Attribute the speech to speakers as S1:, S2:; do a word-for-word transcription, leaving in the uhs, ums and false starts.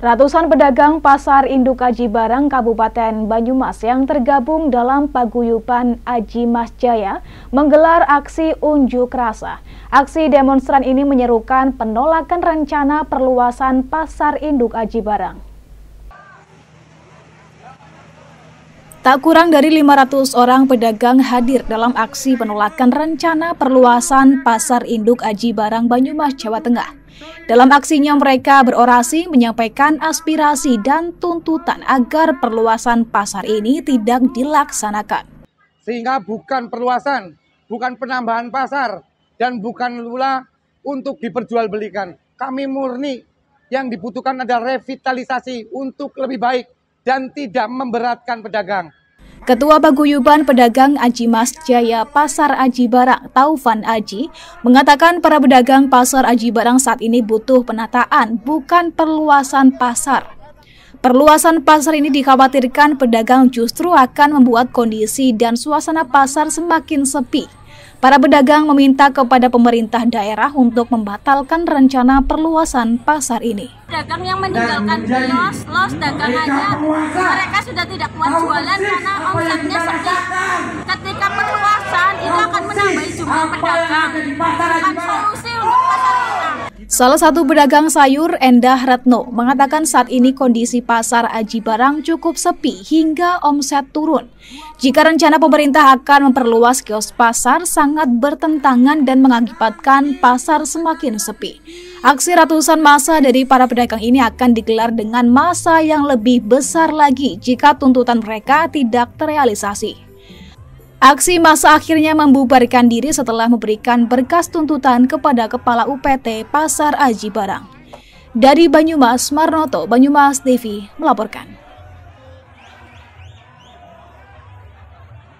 S1: Ratusan pedagang Pasar Induk Aji Barang Kabupaten Banyumas yang tergabung dalam paguyuban Aji Mas Jaya menggelar aksi unjuk rasa. Aksi demonstran ini menyerukan penolakan rencana perluasan Pasar Induk Aji Barang. Tak kurang dari lima ratus orang pedagang hadir dalam aksi penolakan rencana perluasan Pasar Induk Aji Barang Banyumas, Jawa Tengah. Dalam aksinya mereka berorasi menyampaikan aspirasi dan tuntutan agar perluasan pasar ini tidak dilaksanakan.
S2: Sehingga bukan perluasan, bukan penambahan pasar, dan bukan pula untuk diperjualbelikan. Kami murni yang dibutuhkan adalah revitalisasi untuk lebih baik dan tidak memberatkan pedagang.
S1: Ketua Paguyuban Pedagang Aji Mas Jaya Pasar Aji Barang, Taufan Aji, mengatakan para pedagang Pasar Aji Barang saat ini butuh penataan, bukan perluasan pasar. Perluasan pasar ini dikhawatirkan pedagang justru akan membuat kondisi dan suasana pasar semakin sepi. Para pedagang meminta kepada pemerintah daerah untuk membatalkan rencana perluasan pasar ini.
S3: Pedagang yang meninggalkan kios, los dagangannya, mereka sudah tidak kuat jualan karena omsetnya sepi. Ketika perluasan itu akan menambah jumlah pedagang, bukan solusi untuk pasar kita.
S1: Salah satu pedagang sayur, Endah Retno, mengatakan saat ini kondisi Pasar Aji Barang cukup sepi hingga omset turun. Jika rencana pemerintah akan memperluas kios pasar sangat bertentangan dan mengakibatkan pasar semakin sepi. Aksi ratusan massa dari para pedagang ini akan digelar dengan massa yang lebih besar lagi jika tuntutan mereka tidak terrealisasi. Aksi massa akhirnya membubarkan diri setelah memberikan berkas tuntutan kepada Kepala U P T Pasar Aji Barang. Dari Banyumas, Marnoto, Banyumas T V melaporkan.